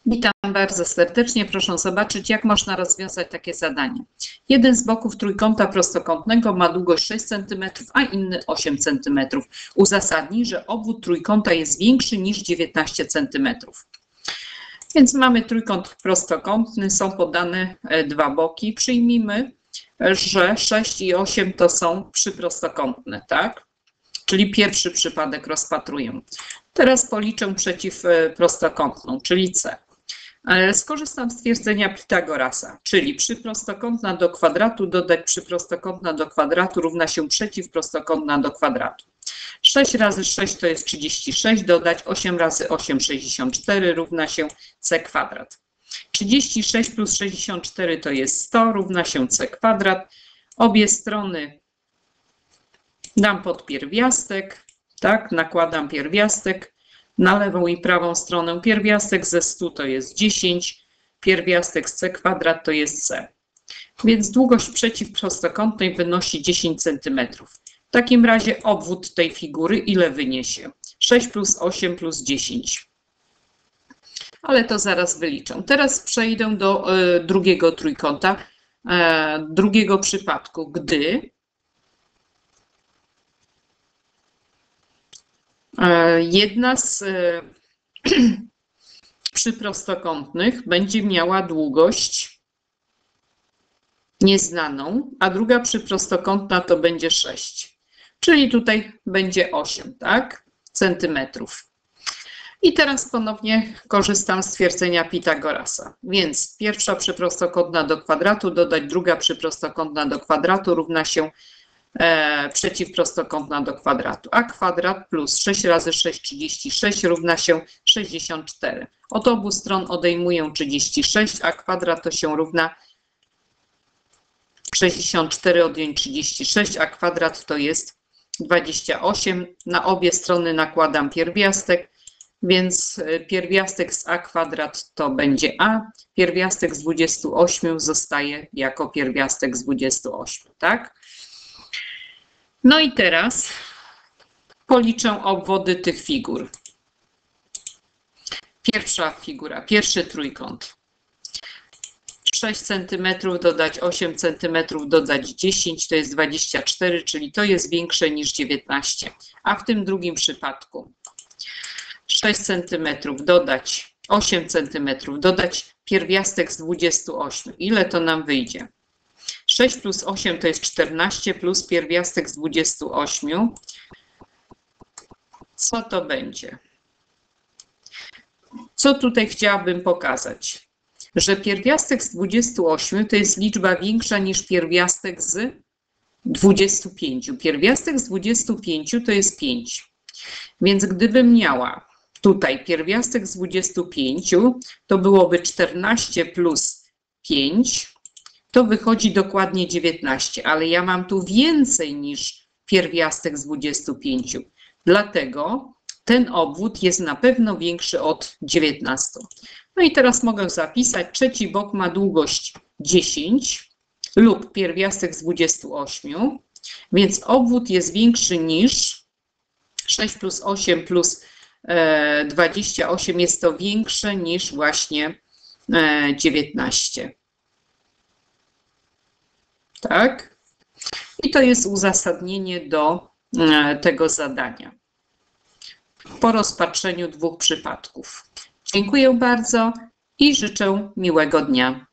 Witam bardzo serdecznie. Proszę zobaczyć, jak można rozwiązać takie zadanie. Jeden z boków trójkąta prostokątnego ma długość 6 cm, a inny 8 cm. Uzasadnij, że obwód trójkąta jest większy niż 19 cm. Więc mamy trójkąt prostokątny, są podane dwa boki. Przyjmijmy, że 6 i 8 to są przyprostokątne, tak? Czyli pierwszy przypadek rozpatruję. Teraz policzę przeciwprostokątną, czyli C. Skorzystam z twierdzenia Pitagorasa, czyli przyprostokątna do kwadratu dodać przyprostokątna do kwadratu równa się przeciwprostokątna do kwadratu. 6 razy 6 to jest 36, dodać 8 razy 8 64 równa się c kwadrat. 36 plus 64 to jest 100, równa się c kwadrat. Obie strony dam pod pierwiastek, tak, nakładam pierwiastek. Na lewą i prawą stronę pierwiastek ze 100 to jest 10, pierwiastek z c kwadrat to jest c. Więc długość przeciwprostokątnej wynosi 10 cm. W takim razie obwód tej figury ile wyniesie? 6 plus 8 plus 10. Ale to zaraz wyliczę. Teraz przejdę do drugiego trójkąta, drugiego przypadku, gdy jedna z przyprostokątnych będzie miała długość nieznaną, a druga przyprostokątna to będzie 6. Czyli tutaj będzie 8, tak? Centymetrów. I teraz ponownie korzystam z twierdzenia Pitagorasa. Więc pierwsza przyprostokątna do kwadratu dodać druga przyprostokątna do kwadratu równa się przeciwprostokątna do kwadratu. A kwadrat plus 6 razy 6 36 równa się 64. Od obu stron odejmuję 36, a kwadrat to się równa 64 odjąć 36, a kwadrat to jest 28. Na obie strony nakładam pierwiastek, więc pierwiastek z a kwadrat to będzie a, pierwiastek z 28 zostaje jako pierwiastek z 28, tak? No i teraz policzę obwody tych figur. Pierwsza figura, pierwszy trójkąt. 6 cm dodać 8 cm dodać 10 to jest 24, czyli to jest większe niż 19. A w tym drugim przypadku 6 cm dodać 8 cm dodać pierwiastek z 28. Ile to nam wyjdzie? 6 plus 8 to jest 14 plus pierwiastek z 28. Co to będzie? Co tutaj chciałabym pokazać? Że pierwiastek z 28 to jest liczba większa niż pierwiastek z 25. Pierwiastek z 25 to jest 5. Więc gdybym miała tutaj pierwiastek z 25, to byłoby 14 plus 5. To wychodzi dokładnie 19, ale ja mam tu więcej niż pierwiastek z 25. Dlatego ten obwód jest na pewno większy od 19. No i teraz mogę zapisać, trzeci bok ma długość 10 lub pierwiastek z 28, więc obwód jest większy niż 6 plus 8 plus 28 jest to większe niż właśnie 19. Tak? I to jest uzasadnienie do tego zadania po rozpatrzeniu dwóch przypadków. Dziękuję bardzo i życzę miłego dnia.